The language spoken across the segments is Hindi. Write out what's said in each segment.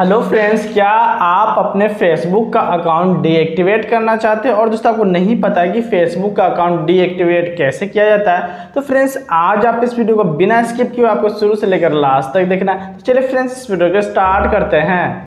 हेलो फ्रेंड्स, क्या आप अपने फेसबुक का अकाउंट डीएक्टिवेट करना चाहते हैं और दोस्तों आपको नहीं पता है कि फेसबुक का अकाउंट डीएक्टिवेट कैसे किया जाता है। तो फ्रेंड्स आज आप इस वीडियो को बिना स्किप किए आपको शुरू से लेकर लास्ट तक देखना है। तो चलिए फ्रेंड्स इस वीडियो को स्टार्ट करते हैं।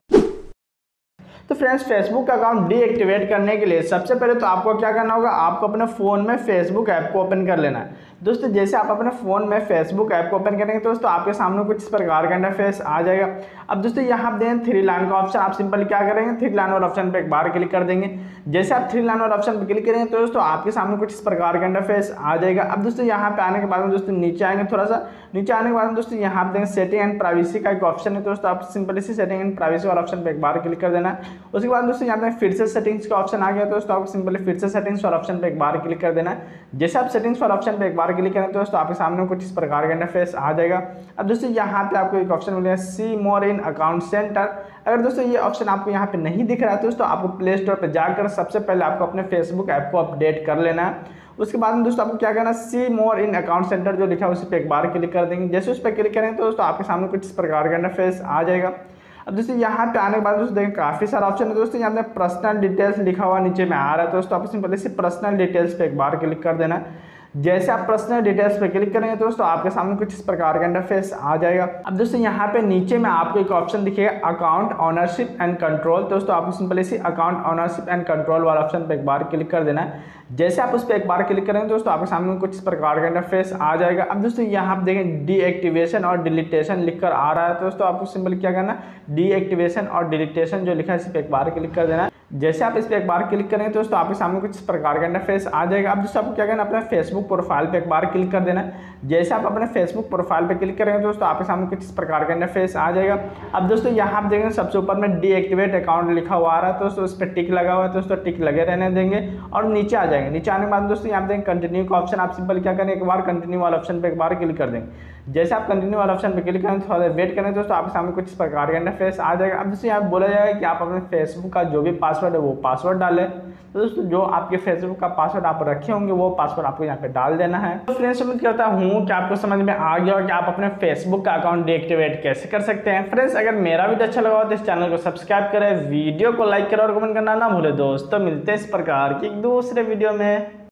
तो फ्रेंड्स फेसबुक का अकाउंट डीएक्टिवेट करने के लिए सबसे पहले तो आपको क्या करना होगा, आपको अपने फ़ोन में फेसबुक ऐप को ओपन कर लेना है। दोस्तों जैसे आप अपने फ़ोन में फेसबुक ऐप को ओपन करेंगे तो दोस्तों आपके सामने कुछ इस प्रकार का इंटरफेस आ जाएगा। अब दोस्तों यहाँ आप दें थ्री लाइन का ऑप्शन, आप सिंपल क्या करेंगे, थ्री लाइन वाला ऑप्शन पर एक बार क्लिक कर देंगे। जैसे आप थ्री लाइन वाला ऑप्शन पर क्लिक करेंगे तो दोस्तों आपके सामने कुछ इस प्रकार का इंटरफेस आ जाएगा। अब दोस्तों यहाँ पे आने के बाद में दोस्तों नीचे आएंगे, थोड़ा सा नीचे आने के बाद में दोस्तों यहाँ आप देंगे सेटिंग एंड प्राइवेसी का एक ऑप्शन है। दोस्तों आप सिंपल इसी सेटिंग एंड प्राइवेसी वाला ऑप्शन पर एक बार क्लिक कर देना है। उसके बाद दोस्तों यहाँ पे फिर से सेटिंग्स का ऑप्शन आ गया तो दोस्तों आपको सिंपली फिर से सेटिंग्स वाला ऑप्शन पे एक बार क्लिक कर देना है। जैसे आप सेटिंग्स वाला ऑप्शन पे एक बार क्लिक करें तो दोस्तों आपके सामने कुछ इस प्रकार का इंटरफेस आ जाएगा। अब दोस्तों यहाँ पे आपको एक ऑप्शन मिलेगा सी मोर इन अकाउंट सेंटर। अगर दोस्तों ये ऑप्शन आपको यहाँ पे नहीं दिख रहा है तो दोस्तों आपको प्ले स्टोर पर जाकर सबसे पहले आपको अपने फेसबुक ऐप को अपडेट कर लेना है। उसके बाद में दोस्तों आपको क्या करना है, सी मोर इन अकाउंट सेंटर जो लिखा है उस पर एक बार क्लिक कर देंगे। जैसे उस पर क्लिक करेंगे तो दोस्तों आपके सामने कुछ इस प्रकार का इंटरफेस आ जाएगा। अब दोस्तों यहाँ पे आने के बाद दोस्तों देखें काफ़ी सारा ऑप्शन है। दोस्तों यहाँ पे पर्सनल डिटेल्स लिखा हुआ नीचे में आ रहा है तो दोस्तों आपको सिंपली से पर्सनल डिटेल्स पे एक बार क्लिक कर देना है। जैसे आप पर्सनल डिटेल्स पे क्लिक करेंगे तो दोस्तों आपके सामने कुछ इस प्रकार का इंटरफेस आ जाएगा। अब दोस्तों यहाँ पे नीचे में आपको एक ऑप्शन दिखेगा अकाउंट ऑनरशिप एंड कंट्रोल। तो दोस्तों आपको सिंपल इसी अकाउंट ऑनरशिप एंड कंट्रोल वाला ऑप्शन पे एक बार क्लिक कर देना है। जैसे आप उस पर एक बार क्लिक करेंगे दोस्तों आपके सामने कुछ इस प्रकार का इंटरफेस आ जाएगा। अब दोस्तों यहाँ आप देखें डीएक्टिवेशन और डिलीटेशन लिखकर आ रहा है तो दोस्तों आपको सिंपल क्या करना है, डीएक्टिवेशन और डिलीटेशन जो लिखा है इस पर एक बार क्लिक कर देना है। जैसे आप इस पर एक बार क्लिक करेंगे तो दोस्तों आपके सामने कुछ इस प्रकार का इंटरफेस आ जाएगा। अब दोस्तों आपको क्या करना है, अपने फेसबुक प्रोफाइल पे एक बार क्लिक कर देना है। जैसे आप अपने फेसबुक प्रोफाइल पे क्लिक करेंगे दोस्तों आपके सामने कुछ इस प्रकार का इंटरफेस आ जाएगा। अब दोस्तों यहाँ आप देखेंगे सबसे ऊपर में डीएक्टिवेट अकाउंट लिखा हुआ आ रहा है तो दोस्तों उस पर टिक लगा हुआ है तो दोस्तों टिक लगे रहने देंगे और नीचे आ जाएंगे। नीचे आने के बाद दोस्तों यहाँ देखेंगे कंटिन्यू का ऑप्शन, आप सिंपल क्या करें, एक बार कंटिन्यू वाला ऑप्शन पे एक बार क्लिक कर देंगे। जैसे आप कंटिन्यू वाला ऑप्शन पे क्लिक करें थोड़ा देर वेट करें दोस्तों आपके सामने कुछ इस प्रकार का इंटरफेस आ जाएगा। अब दोस्तों यहाँ बोला जाएगा कि आप अपने फेसबुक का जो भी पासवर्ड है वो पासवर्ड डालें। तो दोस्तों जो आपके फेसबुक का पासवर्ड आप रखे होंगे वो पासवर्ड आपको यहाँ पे डाल देना है। तो फ्रेंड्स उम्मीद करता हूँ कि आपको समझ में आ गया और कि आप अपने फेसबुक का अकाउंट डीएक्टिवेट कैसे कर सकते हैं। फ्रेंड्स अगर मेरा वीडियो अच्छा लगा हो तो इस चैनल को सब्सक्राइब करें, वीडियो को लाइक करें और कमेंट करना ना भूले। दोस्तों मिलते हैं इस प्रकार की एक दूसरे वीडियो में।